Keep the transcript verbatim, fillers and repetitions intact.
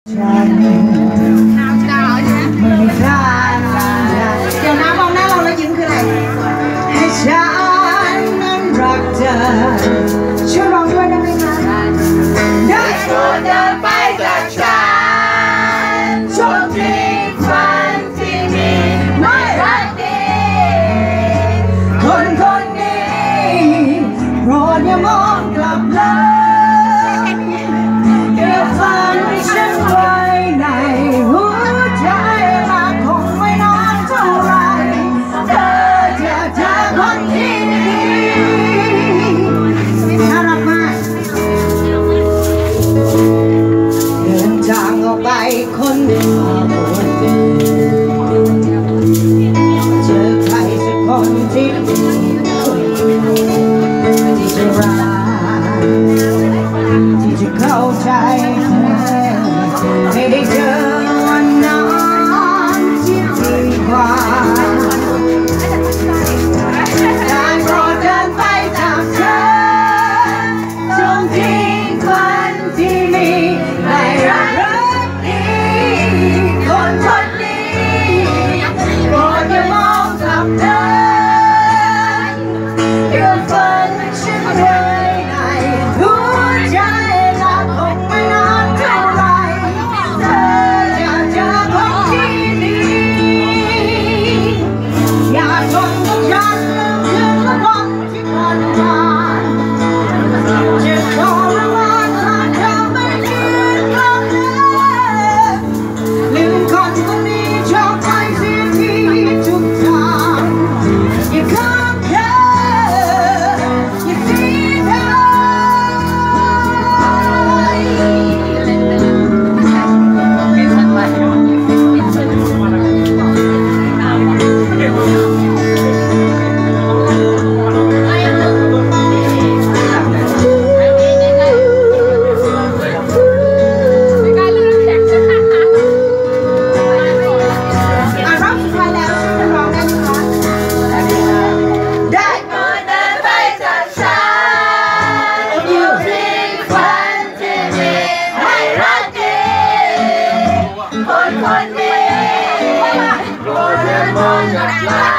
ฉันหนาวหนาวใช่ไหมไม่กล้าเดี๋ยวนะมองหน้าเราแล้วยิ้มคืออะไรให้ฉันนั้นรักเธอช่วยร้องด้วยได้ไหมคะได้โปรดเดินไปจากฉันช่วงที่ฝันที่มีไม่รักดีคนคนนี้โปรดอย่ามองกลับเลยเก็บฝันฉันไว้ในหัวใจรักคงไม่นานเท่าไรเธอจะเจอคนที่ดีน่ารักมากเดินทางออกไปคนเดียวเจอใครสักคนที่ดีที่จะรักที่จะเข้าใจให้ได้เจอวันนั้นที่ดีกว่าได้โปรดเดินไปจากเธอจงทิ้งคนที่มีไม่รักดีคนคนนี้โปรดอย่ามองกลับเลยเก็บฝันฉันไว้ในหัวใจรักคงไม่นานเท่าไรเธอจะเจอคนที่ดีอย่าทนกับฉันลืมคืนละวันที่ผ่านมาจะทรมานหากเธอไม่ยืนกลับเลยลืมคนคนนี้ชอบไปเสียทีทุกทางอย่าข้ามเธออย่าทิ้งเธออ่ะรอบสุดท้ายแล้วช่วยกันร้องได้ไหมคะได้โปรดเดินไปจากฉันอยู่ทิ้งฝันที่มีให้รักดีคนคนนี้โปรดอย่ามองกลับมา